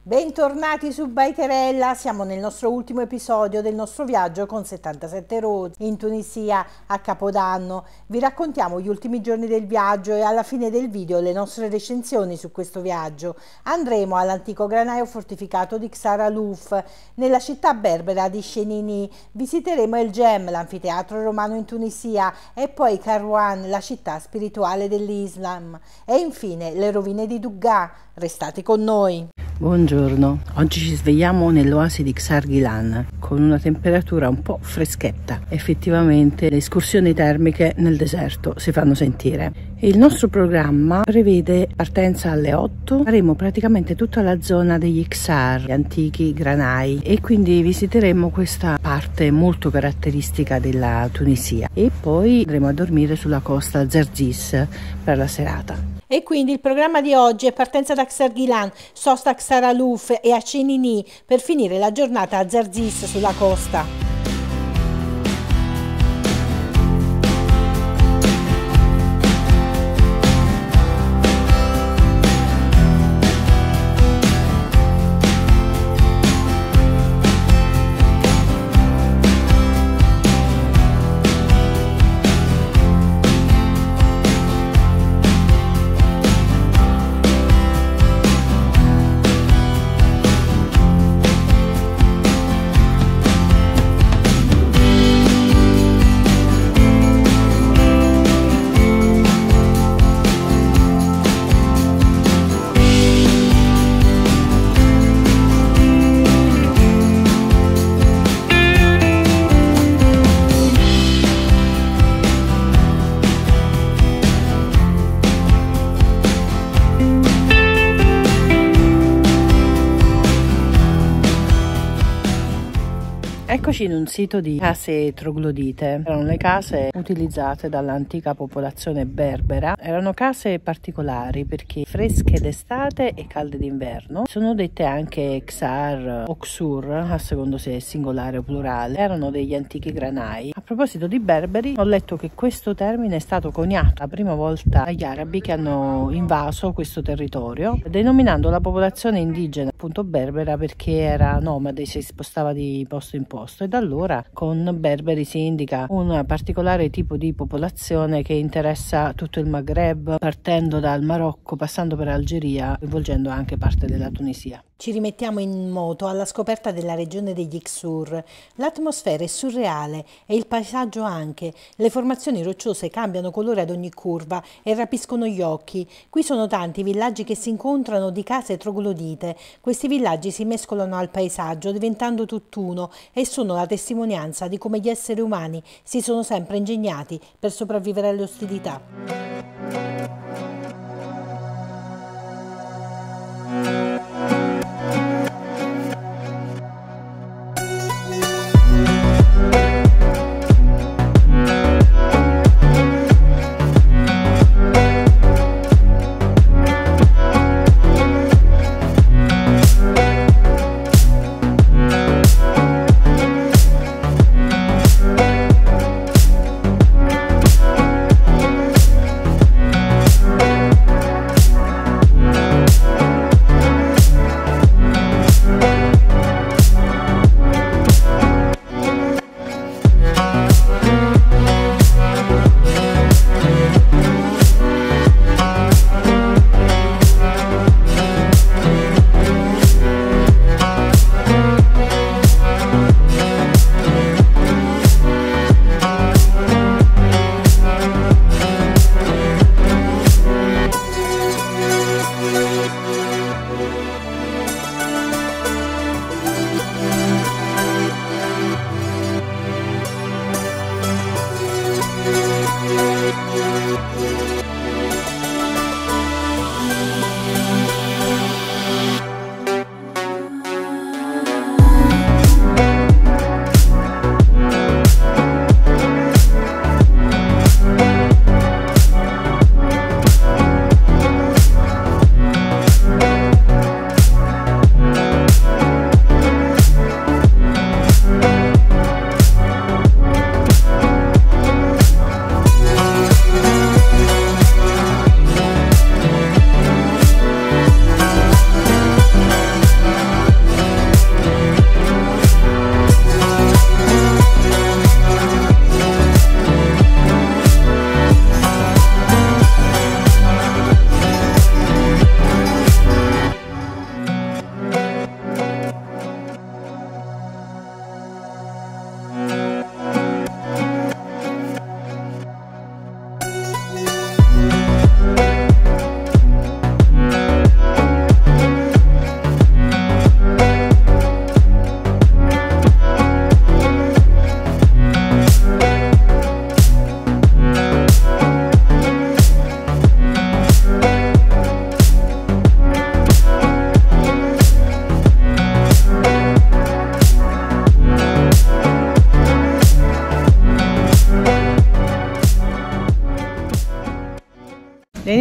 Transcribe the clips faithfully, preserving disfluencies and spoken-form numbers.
Bentornati su Bikerella, siamo nel nostro ultimo episodio del nostro viaggio con settantasette Rose in Tunisia a Capodanno. Vi raccontiamo gli ultimi giorni del viaggio e alla fine del video le nostre recensioni su questo viaggio. Andremo all'antico granaio fortificato di Ksar Alouf, nella città berbera di Chenini, visiteremo El Gem, l'anfiteatro romano in Tunisia, e poi Kairouan, la città spirituale dell'Islam, e infine le rovine di Dougga. Restate con noi! Buongiorno, oggi ci svegliamo nell'oasi di Ksar-Gilan con una temperatura un po' freschetta. Effettivamente le escursioni termiche nel deserto si fanno sentire. Il nostro programma prevede partenza alle otto, faremo praticamente tutta la zona degli Ksar, gli antichi granai, e quindi visiteremo questa parte molto caratteristica della Tunisia e poi andremo a dormire sulla costa Zerzis per la serata. E quindi il programma di oggi è partenza da Ksar-Gilan, sosta a Ksar Alouf e a Chenini per finire la giornata a Zerzis sulla costa. Eccoci in un sito di case troglodite. Erano le case utilizzate dall'antica popolazione berbera. Erano case particolari perché fresche d'estate e calde d'inverno. Sono dette anche Ksar o Ksur, a secondo se è singolare o plurale. Erano degli antichi granai. A proposito di berberi, ho letto che questo termine è stato coniato la prima volta dagli arabi che hanno invaso questo territorio, denominando la popolazione indigena appunto berbera perché era nomade, si spostava di posto in posto. E da allora con berberi si indica un particolare tipo di popolazione che interessa tutto il Maghreb, partendo dal Marocco, passando per Algeria, coinvolgendo anche parte della Tunisia. Ci rimettiamo in moto alla scoperta della regione degli Ksur. L'atmosfera è surreale e il paesaggio anche. Le formazioni rocciose cambiano colore ad ogni curva e rapiscono gli occhi. Qui sono tanti i villaggi che si incontrano di case troglodite. Questi villaggi si mescolano al paesaggio diventando tutt'uno e sono la testimonianza di come gli esseri umani si sono sempre ingegnati per sopravvivere alle ostilità.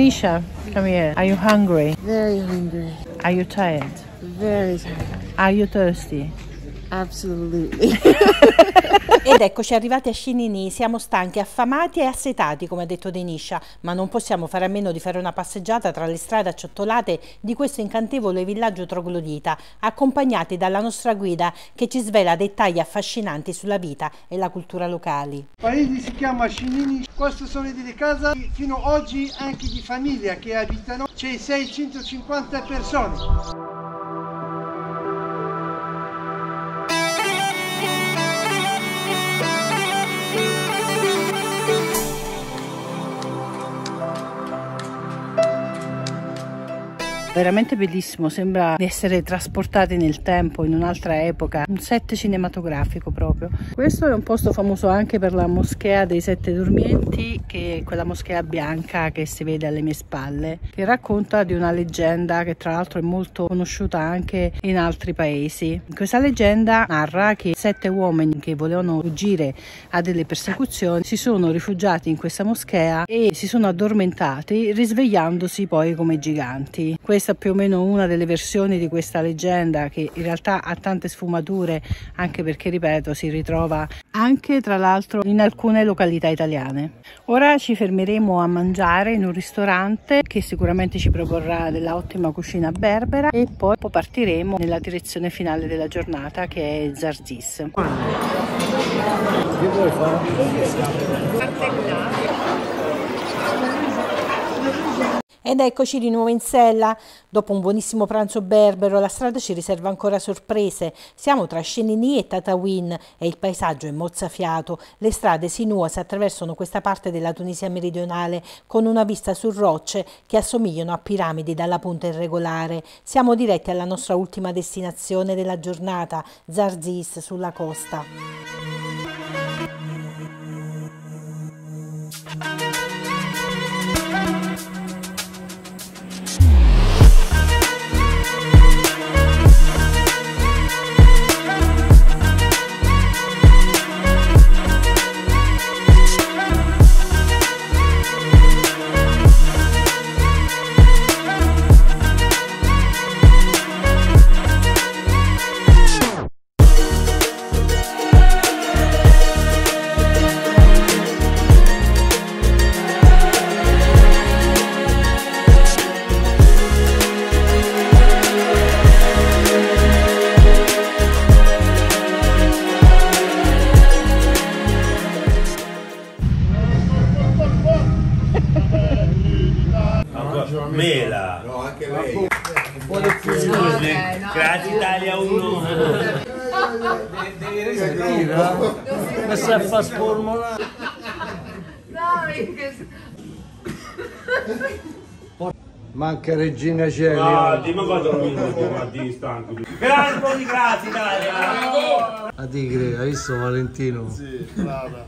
Denisha, come here. Are you hungry? Very hungry. Are you tired? Very tired. Are you thirsty? Absolutely. Ed eccoci arrivati a Shinini, siamo stanchi, affamati e assetati, come ha detto Denisha, ma non possiamo fare a meno di fare una passeggiata tra le strade acciottolate di questo incantevole villaggio troglodita, accompagnati dalla nostra guida che ci svela dettagli affascinanti sulla vita e la cultura locali. Il paese si chiama Shinini, queste sono delle case fino ad oggi anche di famiglia che abitano, c'è seicentocinquanta persone. Veramente bellissimo, sembra di essere trasportati nel tempo, in un'altra epoca, un set cinematografico proprio. Questo è un posto famoso anche per la moschea dei Sette Dormienti, che è quella moschea bianca che si vede alle mie spalle, che racconta di una leggenda che tra l'altro è molto conosciuta anche in altri paesi. Questa leggenda narra che sette uomini che volevano fuggire a delle persecuzioni si sono rifugiati in questa moschea e si sono addormentati, risvegliandosi poi come giganti. Questa è più o meno una delle versioni di questa leggenda, che in realtà ha tante sfumature, anche perché, ripeto, si ritrova anche tra l'altro in alcune località italiane. Ora ci fermeremo a mangiare in un ristorante che sicuramente ci proporrà della ottima cucina berbera e poi partiremo nella direzione finale della giornata, che è Zarzis. Che vuoi fare? Ed eccoci di nuovo in sella. Dopo un buonissimo pranzo berbero, la strada ci riserva ancora sorprese. Siamo tra Shinini e Tataouine e il paesaggio è mozzafiato. Le strade sinuose attraversano questa parte della Tunisia meridionale con una vista su rocce che assomigliano a piramidi dalla punta irregolare. Siamo diretti alla nostra ultima destinazione della giornata, Zarzis, sulla costa. Mela. No, anche lei. Grazie Italia uno. Devi sentire? Questa è fa spolmona. Manca Regina Celia. No, dimmi quando non mi ma di stanco. Grazie, di grazie Italia. A tigre, hai visto Valentino? Sì, brava.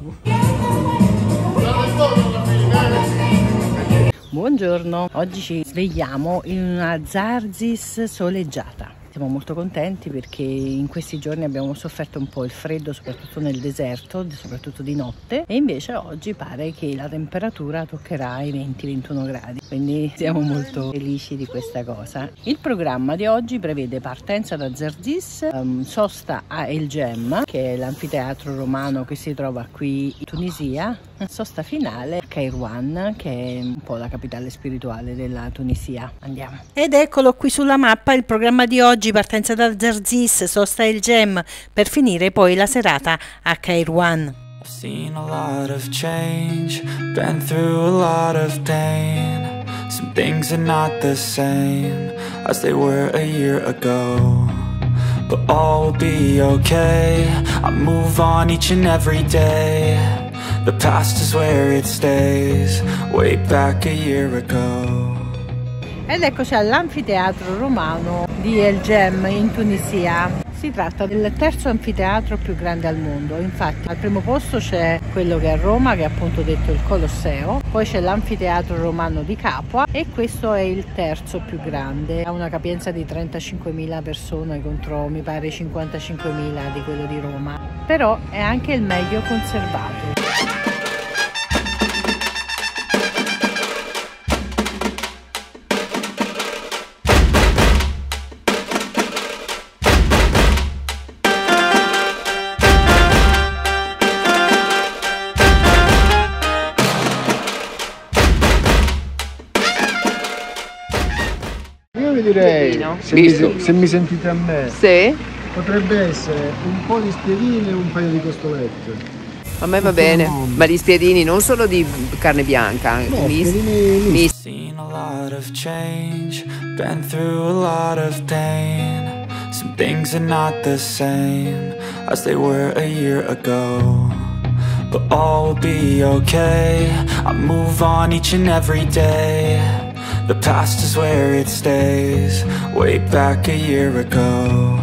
Buongiorno, oggi ci svegliamo in una Zarzis soleggiata. Siamo molto contenti perché in questi giorni abbiamo sofferto un po' il freddo, soprattutto nel deserto, soprattutto di notte, e invece oggi pare che la temperatura toccherà i venti ventuno gradi, quindi siamo molto felici di questa cosa. Il programma di oggi prevede partenza da Zarzis, um, sosta a El Gem, che è l'anfiteatro romano che si trova qui in Tunisia, sosta finale a Kairouan, che è un po' la capitale spirituale della Tunisia. Andiamo. Ed eccolo qui sulla mappa il programma di oggi. Partenza da Zarzis, sosta El Gem, per finire poi la serata a Kairouan. I've seen a lot of change, been through a lot of pain. Some things are not the same as they were a year ago, but all will be okay. I move on each and every day. The past is where it stays, way back a year ago. Ed eccoci all'anfiteatro romano di El Gem in Tunisia. Si tratta del terzo anfiteatro più grande al mondo, infatti al primo posto c'è quello che è a Roma, che è appunto detto il Colosseo, poi c'è l'anfiteatro romano di Capua e questo è il terzo più grande, ha una capienza di trentacinquemila persone contro mi pare cinquantacinquemila di quello di Roma, però è anche il meglio conservato. Martino? Se mi, se, se mi sentite a me, Sì. potrebbe essere un po' di spiedini e un paio di costolette. A me va bene, ma gli spiedini non solo di carne bianca, No, misti. spiedini misti. Seen a lot of change, been through a lot of pain. Some things are not the same as they were a year ago, but all will be okay. I move on each and every day. The past is where it stays, way back a year ago.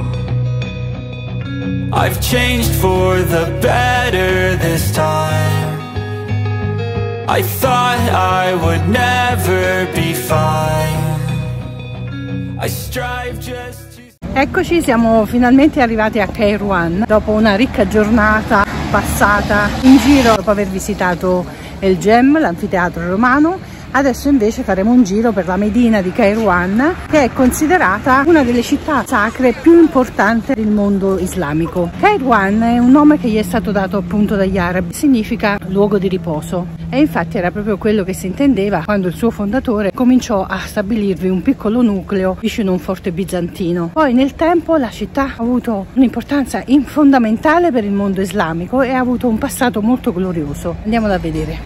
I've changed for the better this time. I thought I would never be fine. I strive just to... Eccoci, siamo finalmente arrivati a Kairouan dopo una ricca giornata passata in giro dopo aver visitato El Gem, l'anfiteatro romano. Adesso invece faremo un giro per la Medina di Kairouan, che è considerata una delle città sacre più importanti del mondo islamico. Kairouan è un nome che gli è stato dato appunto dagli arabi, significa luogo di riposo, e infatti era proprio quello che si intendeva quando il suo fondatore cominciò a stabilirvi un piccolo nucleo vicino a un forte bizantino. Poi nel tempo la città ha avuto un'importanza fondamentale per il mondo islamico e ha avuto un passato molto glorioso. Andiamola a vedere.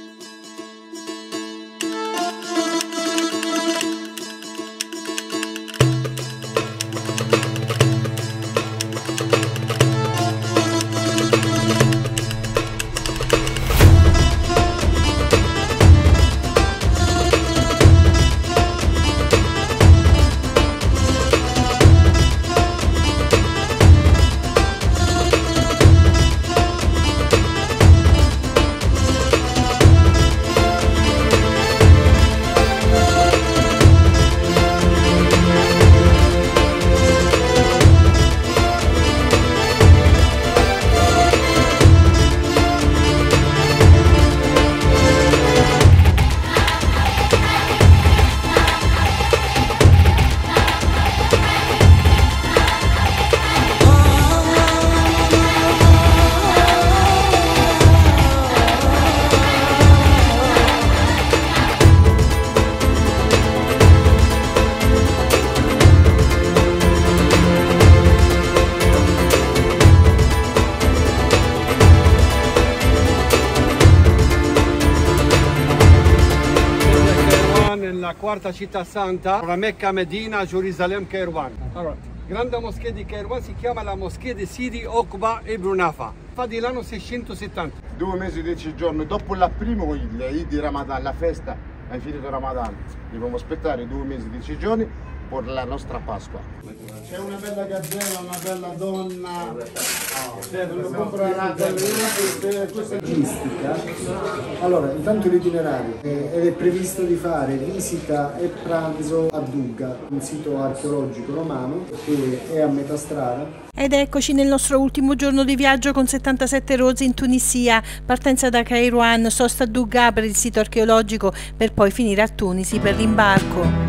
La quarta città santa, la Mecca, Medina, Gerusalemme, Kairouan. Allora, grande moschea di Kairouan si chiama la moschea di Sidi Okba Ibn Nafa, fa di l'anno seicentosettanta. Due mesi, dieci giorni dopo il primo Eid di Ramadan, la festa è finito Ramadan, dobbiamo aspettare due mesi, dieci giorni per la nostra Pasqua. C'è una bella gazzella, una bella donna, Questa è logistica. Allora, intanto l'itinerario ed è previsto di fare visita e pranzo a Dugga, un sito archeologico romano che è a metà strada. Ed eccoci nel nostro ultimo giorno di viaggio con settantasette Roads in Tunisia, partenza da Kairouan, sosta a Dugga per il sito archeologico per poi finire a Tunisi per l'imbarco.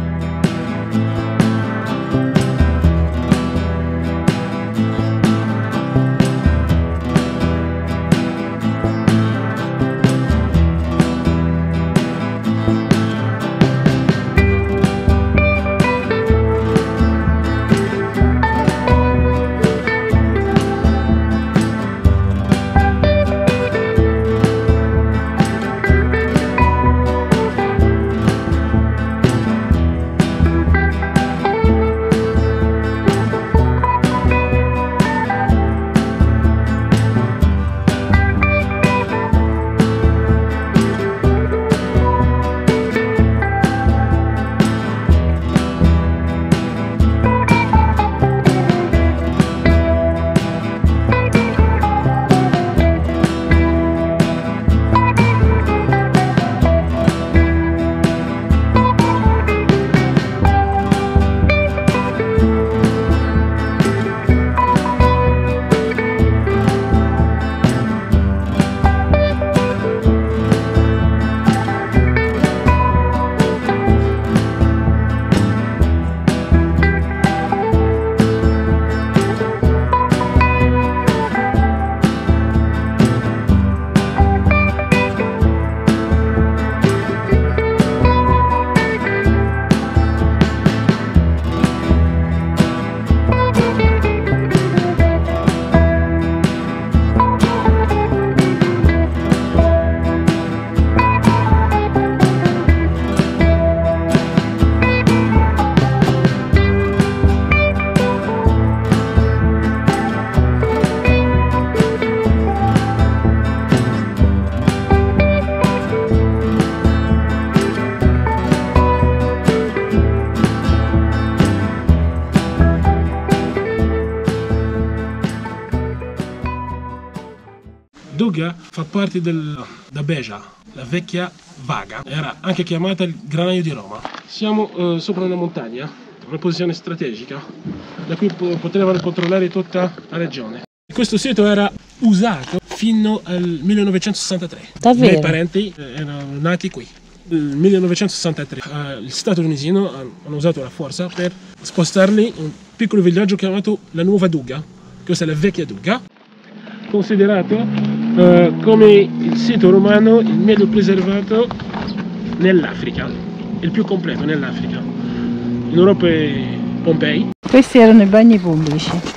Duga fa parte del, da Beja, la vecchia Vaga, era anche chiamata il granaio di Roma. Siamo eh, sopra una montagna, una posizione strategica, da cui potevano controllare tutta la regione. Questo sito era usato fino al millenovecentosessantatré. Davvero? I miei parenti eh, erano nati qui. Nel millenovecentosessantatré eh, il Stato tunisino hanno usato la forza per spostarli in un piccolo villaggio chiamato la Nuova Duga. Questa è la vecchia Duga, considerato eh, come il sito romano il meglio preservato nell'Africa, il più completo nell'Africa. In Europa è Pompei. Questi erano i bagni pubblici.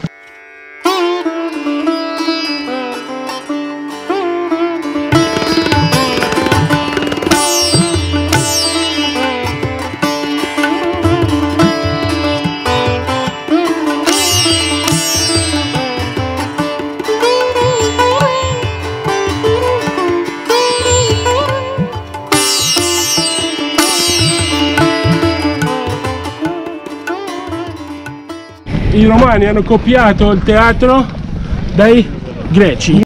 I romani hanno copiato il teatro dai greci.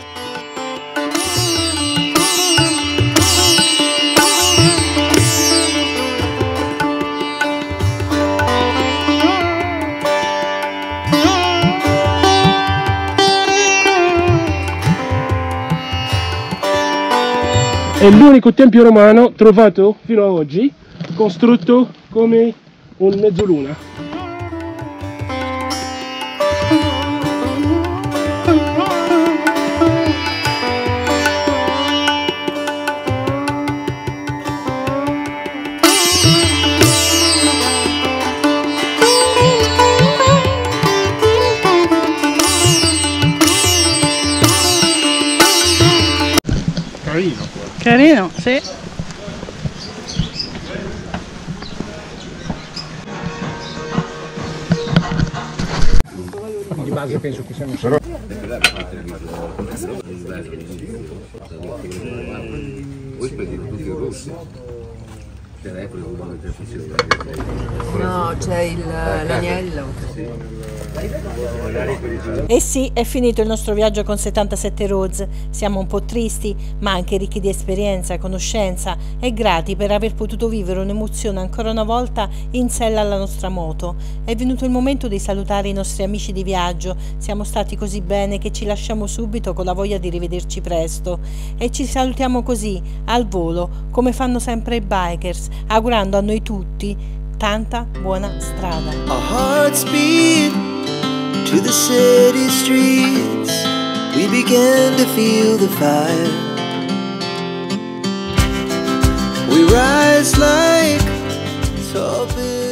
È l'unico tempio romano trovato fino ad oggi costruito come un mezzoluna. Carino, carino, sì. Di base penso che siamo solo. Voi spedite tutti i russi. No, c'è il, l'agnello. E sì, è finito il nostro viaggio con settantasette Roads. Siamo un po' tristi, ma anche ricchi di esperienza, conoscenza e grati per aver potuto vivere un'emozione ancora una volta in sella alla nostra moto. È venuto il momento di salutare i nostri amici di viaggio. Siamo stati così bene che ci lasciamo subito con la voglia di rivederci presto. E ci salutiamo così, al volo, come fanno sempre i bikers, augurando a noi tutti tanta buona strada. Our hearts beat to the city streets. We began to feel the fire. We rise like tall buildings.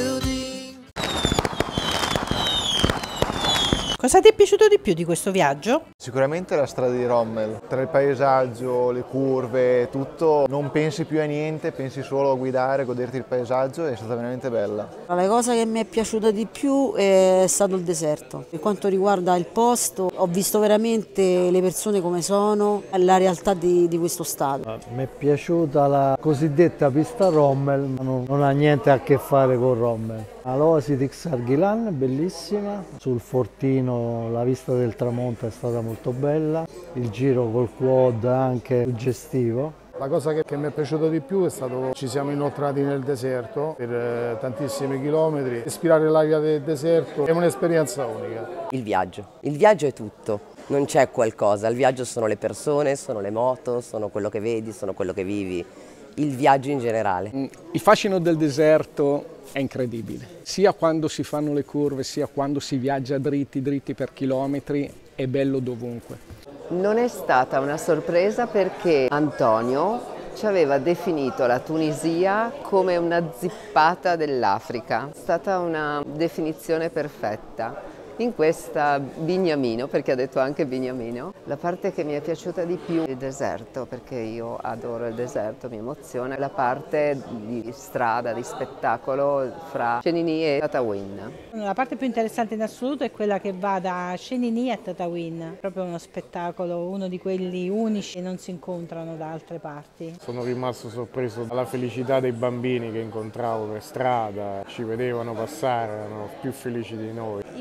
Cosa ti è piaciuto di più di questo viaggio? Sicuramente la strada di Rommel, tra il paesaggio, le curve, tutto, non pensi più a niente, pensi solo a guidare, goderti il paesaggio, è stata veramente bella. La cosa che mi è piaciuta di più è stato il deserto. Per quanto riguarda il posto, ho visto veramente le persone come sono, la realtà di, di questo stato. Mi è piaciuta la cosiddetta pista Rommel, ma non, non ha niente a che fare con Rommel. L'oasi di Xarghilan è bellissima, sul fortino la vista del tramonto è stata molto bella, il giro col quad anche suggestivo. La cosa che, che mi è piaciuta di più è stato ci siamo inoltrati nel deserto per eh, tantissimi chilometri, respirare l'aria del deserto è un'esperienza unica. Il viaggio, il viaggio è tutto, non c'è qualcosa, il viaggio sono le persone, sono le moto, sono quello che vedi, sono quello che vivi, il viaggio in generale. Il fascino del deserto è incredibile, sia quando si fanno le curve, sia quando si viaggia dritti, dritti per chilometri, è bello dovunque. Non è stata una sorpresa perché Antonio ci aveva definito la Tunisia come una zippata dell'Africa. È stata una definizione perfetta. In questa Bignamino, perché ha detto anche Bignamino, la parte che mi è piaciuta di più è il deserto, perché io adoro il deserto, mi emoziona, la parte di strada, di spettacolo fra Shenini e Tataouine. La parte più interessante in assoluto è quella che va da Shenini a Tataouine, proprio uno spettacolo, uno di quelli unici che non si incontrano da altre parti. Sono rimasto sorpreso dalla felicità dei bambini che incontravo per strada, ci vedevano passare, erano più felici di noi. I colori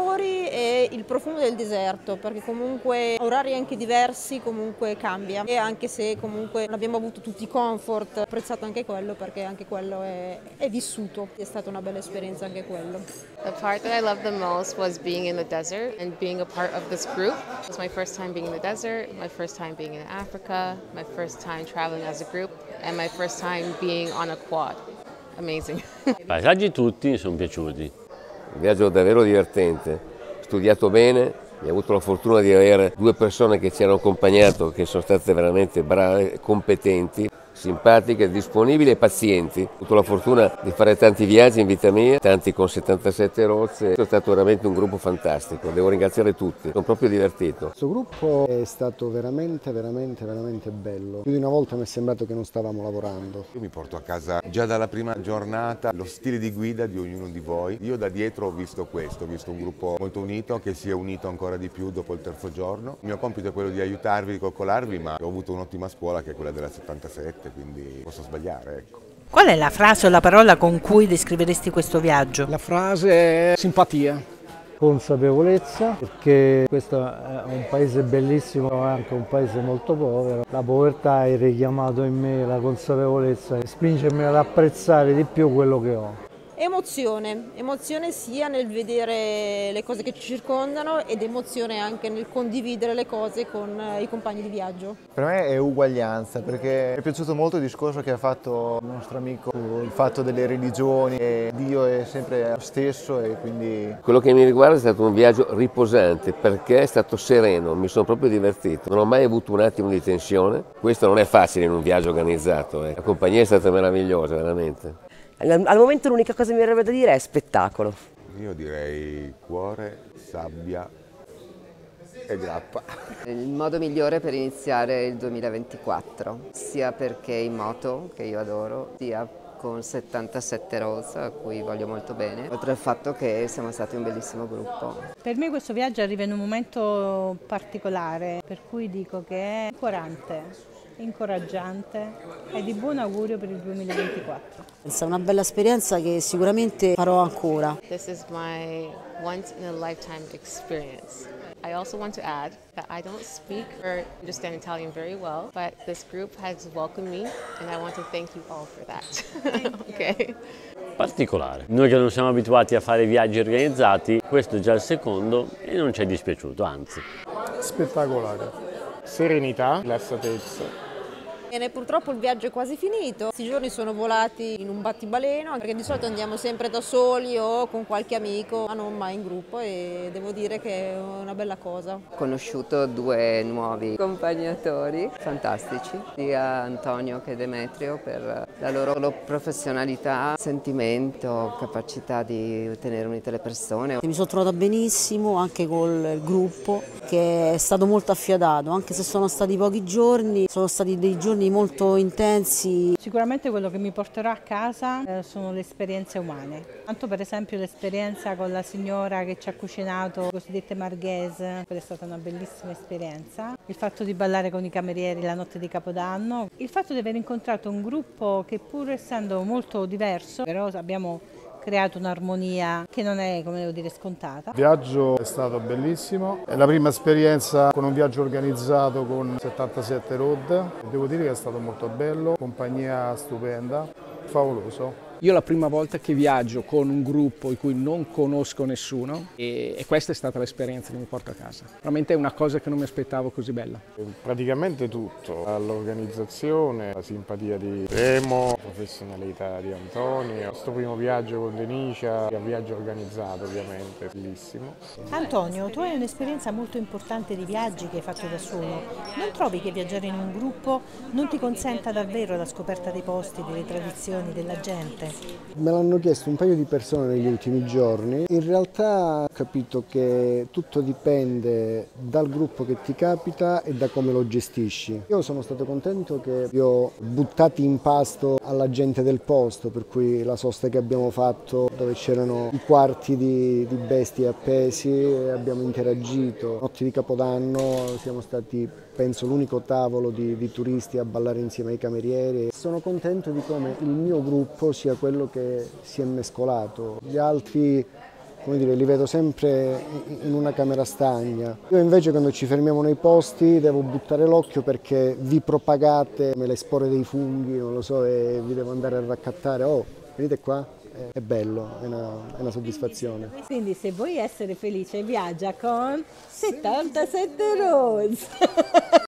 colori e il profumo del deserto, perché comunque orari anche diversi comunque cambia, e anche se comunque non abbiamo avuto tutti i comfort, ho apprezzato anche quello perché anche quello è, è vissuto, è stata una bella esperienza anche quello. The part that I loved the most was being in the desert and being a part of this group. It was my first time being in the desert, my first time being in Africa, my first time traveling as a group, and my first time being on a quad. Amazing. I paesaggi tutti mi sono piaciuti. Un viaggio davvero divertente, studiato bene, ho avuto la fortuna di avere due persone che ci hanno accompagnato che sono state veramente brave, competenti, simpatiche, disponibili e pazienti. Ho avuto la fortuna di fare tanti viaggi in vita mia, tanti con settantasette rozze, è stato veramente un gruppo fantastico, devo ringraziare tutti, sono proprio divertito. Questo gruppo è stato veramente, veramente, veramente bello. Più di una volta mi è sembrato che non stavamo lavorando. Io mi porto a casa già dalla prima giornata lo stile di guida di ognuno di voi. Io da dietro ho visto questo, ho visto un gruppo molto unito, che si è unito ancora di più dopo il terzo giorno. Il mio compito è quello di aiutarvi, di coccolarvi, ma ho avuto un'ottima scuola che è quella della settantasette. Quindi posso sbagliare, ecco. Qual è la frase o la parola con cui descriveresti questo viaggio? La frase è simpatia. Consapevolezza, perché questo è un paese bellissimo ma anche un paese molto povero. La povertà ha richiamato in me la consapevolezza e spingermi ad apprezzare di più quello che ho. Emozione, emozione sia nel vedere le cose che ci circondano ed emozione anche nel condividere le cose con i compagni di viaggio. Per me è uguaglianza, perché mi è piaciuto molto il discorso che ha fatto il nostro amico sul fatto delle religioni, e Dio è sempre lo stesso e quindi... Quello che mi riguarda è stato un viaggio riposante perché è stato sereno, mi sono proprio divertito, non ho mai avuto un attimo di tensione, questo non è facile in un viaggio organizzato, eh. La compagnia è stata meravigliosa, veramente. Al momento l'unica cosa che mi verrebbe da dire è spettacolo. Io direi cuore, sabbia e grappa. Il modo migliore per iniziare il duemilaventiquattro, sia perché in moto, che io adoro, sia con settantasette Rose, a cui voglio molto bene, oltre al fatto che siamo stati un bellissimo gruppo. Per me questo viaggio arriva in un momento particolare, per cui dico che è ancorante, incoraggiante e di buon augurio per il duemilaventiquattro. È una bella esperienza che sicuramente farò ancora. This is my once in a lifetime experience. I also want to add that I don't speak or understand Italian very well, but this group has welcomed me and I want to thank you all for that. Okay. Particolare. Noi che non siamo abituati a fare viaggi organizzati, questo è già il secondo e non ci è dispiaciuto, anzi. Spettacolare. Serenità, rilassatezza. Bene, purtroppo il viaggio è quasi finito, questi giorni sono volati in un battibaleno, perché di solito andiamo sempre da soli o con qualche amico, ma non mai in gruppo, e devo dire che è una bella cosa. Ho conosciuto due nuovi accompagnatori fantastici, sia Antonio che Demetrio, per la loro professionalità, sentimento, capacità di tenere unite le persone. Mi sono trovata benissimo anche col gruppo, che è stato molto affiatato, anche se sono stati pochi giorni, sono stati dei giorni molto intensi. Sicuramente quello che mi porterò a casa eh, sono le esperienze umane. Tanto per esempio l'esperienza con la signora che ci ha cucinato cosiddette marghese, quella è stata una bellissima esperienza. Il fatto di ballare con i camerieri la notte di Capodanno, il fatto di aver incontrato un gruppo che pur essendo molto diverso, però abbiamo creato un'armonia che non è, come devo dire, scontata. Il viaggio è stato bellissimo, è la prima esperienza con un viaggio organizzato con settantasette Road, devo dire che è stato molto bello, compagnia stupenda, favoloso. Io è la prima volta che viaggio con un gruppo in cui non conosco nessuno e, e questa è stata l'esperienza che mi porto a casa. Veramente è una cosa che non mi aspettavo così bella. Praticamente tutto, l'organizzazione, la simpatia di Remo, la professionalità di Antonio, questo primo viaggio con Denicia, un viaggio organizzato ovviamente, bellissimo. Antonio, tu hai un'esperienza molto importante di viaggi che hai fatto da solo. Non trovi che viaggiare in un gruppo non ti consenta davvero la scoperta dei posti, delle tradizioni, della gente? Me l'hanno chiesto un paio di persone negli ultimi giorni. In realtà ho capito che tutto dipende dal gruppo che ti capita e da come lo gestisci. Io sono stato contento che vi ho buttati in pasto alla gente del posto, per cui la sosta che abbiamo fatto dove c'erano i quarti di, di bestie appesi e abbiamo interagito. Notti di Capodanno siamo stati, penso, l'unico tavolo di, di turisti a ballare insieme ai camerieri. Sono contento di come il mio gruppo sia quello che si è mescolato. Gli altri come dire, li vedo sempre in una camera stagna. Io invece quando ci fermiamo nei posti devo buttare l'occhio perché vi propagate le spore dei funghi, non lo so, e vi devo andare a raccattare. Oh, venite qua, è bello, è una, è una soddisfazione. Quindi se vuoi essere felice viaggia con settantasette Rose.